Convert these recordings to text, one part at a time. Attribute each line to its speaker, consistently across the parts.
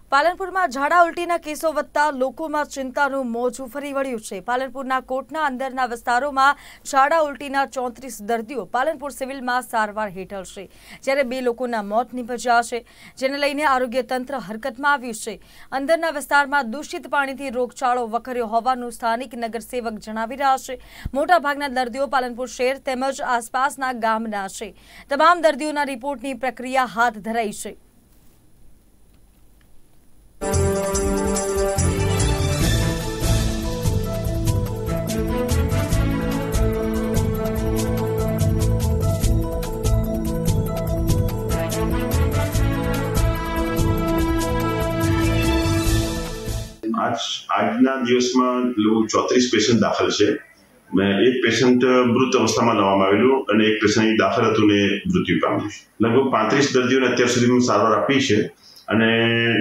Speaker 1: પાલનપુરમાં ઝાડા ઉલટીના કેસો વધતા લોકોમાં ચિંતાનું મોજું ફરી વળ્યું છે। પાલનપુરના કોટના અંદરના વિસ્તારોમાં ઝાડા ઉલટીના 34 દર્દીઓ પાલનપુર સિવિલમાં સારવાર હેઠળ છે, જ્યારે 2 લોકોના મોત નીપજ્યા છે, જેને લઈને આરોગ્ય તંત્ર હરકતમાં આવ્યું છે। અંદરના વિસ્તારમાં દૂષિત પાણીથી રોગચાળો વકર્યો હોવાનું સ્થાનિક નગરસેવક જણાવી રહ્યા છે। મોટાભાગના દર્દીઓ પાલનપુર શહેર તેમજ આસપાસના ગામના છે। તમામ દર્દીઓના રિપોર્ટની પ્રક્રિયા હાથ ધરાઈ છે।
Speaker 2: આજના દિવસમાં 34 પેશન્ટ દાખલ છે। એક પેશન્ટ મૃત અવસ્થામાં લાવવામાં આવેલું અને એક પેશન્ટ દાખલ હતું ને મૃત્યુ પામ્યું છે। લગભગ 35 દર્દીઓને અત્યાર સુધીમાં સારવાર આપી છે અને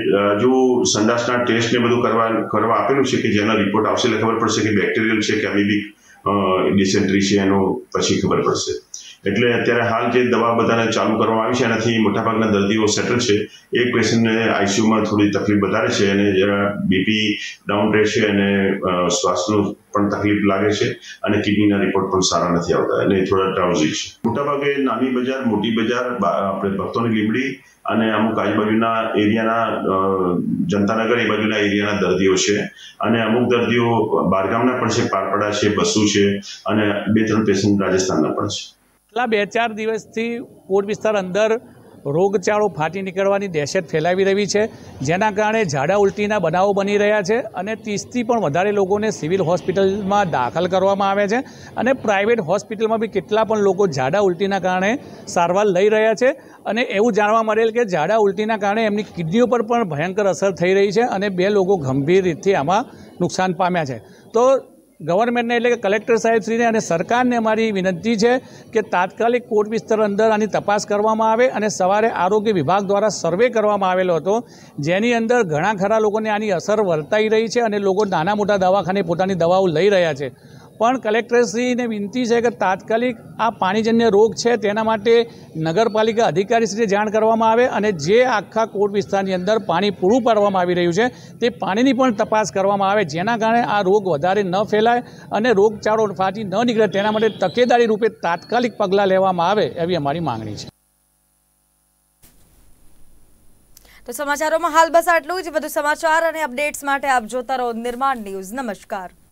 Speaker 2: જો સંડાસના ટેસ્ટ ને બધું કરવા આપેલું છે કે જેના રિપોર્ટ આવશે એટલે ખબર પડશે કે બેક્ટેરિયલ છે કે અમીબિક ડિસેન્ટ્રી છે એનો પછી ખબર પડશે। એટલે અત્યારે હાલ જે દવા બધાને ચાલુ કરવામાં આવી છે એનાથી મોટાભાગના દર્દીઓ સેટલ છે। એક પેશન્ટને આઈસીયુમાં થોડી તકલીફ વધારે છે અને જરા બીપી ડાઉન રહે છે અને શ્વાસનો પણ તકલીફ લાગે છે અને કિડનીના રિપોર્ટ પણ સારા નથી આવતા અને થોડા ડ્રાઉઝી છે। મોટાભાગે નાની બજાર, મોટી બજાર, આપણે ભક્તોની લીમડી અને અમુક આજુબાજુના એરિયાના જનતાનગર એ બાજુના એરિયાના દર્દીઓ છે અને અમુક દર્દીઓ બહારગામના પણ છે, પારપડા છે, બસુ છે અને 2-3 પેશન્ટ રાજસ્થાનના પણ છે।
Speaker 3: છેલ્લા 2-4 દિવસથી કોટ વિસ્તાર અંદર રોગચાળો ફાટી નીકળવાની દહેશત ફેલાવી રહી છે, જેના કારણે ઝાડા ઉલટીના બનાવો બની રહ્યા છે અને 30થી પણ વધારે લોકોને સિવિલ હોસ્પિટલમાં દાખલ કરવામાં આવે છે અને પ્રાઇવેટ હોસ્પિટલમાં બી કેટલા પણ લોકો ઝાડા ઉલટીના કારણે સારવાર લઈ રહ્યા છે અને એવું જાણવા મળેલ કે ઝાડા ઉલટીના કારણે એમની કિડનીઓ પર પણ ભયંકર અસર થઈ રહી છે અને 2 લોકો ગંભીર રીતે આમાં નુકસાન પામ્યા છે। તો ગવર્મેન્ટને એટલે કે કલેક્ટર સાહેબશ્રીને અને સરકારને અમારી વિનંતી છે કે તાત્કાલિક કોટ વિસ્તાર અંદર આની તપાસ કરવામાં આવે અને સવારે આરોગ્ય વિભાગ દ્વારા સર્વે કરવામાં આવેલો હતો, જેની અંદર ઘણા ખરા લોકોને આની અસર વર્તાઈ રહી છે અને લોકો નાના મોટા દવાખાને પોતાની દવાઓ લઈ રહ્યા છે। પણ કલેક્ટરશ્રીને વિનંતી છે કે તાત્કાલિક આ પાણીજન્ય રોગ છે તેના માટે નગરપાલિકા અધિકારીશ્રીને જાણ કરવામાં આવે અને જે આખા કોટ વિસ્તારની અંદર પાણી પૂરું પાડવામાં આવી રહ્યું છે તે પાણીની પણ તપાસ કરવામાં આવે, જેના કારણે આ રોગ વધારે ન ફેલાય અને રોગચાળો ફાટી ન નીકળે તેના માટે તકેદારી રૂપે તાત્કાલિક પગલાં લેવામાં આવે એવી અમારી માંગણી છે।
Speaker 1: તો સમાચારોમાં હાલ બસ આટલું જ। વધુ સમાચાર અને અપડેટ્સ માટે આપ જોતા રહો નિર્માણ ન્યૂઝ। નમસ્કાર।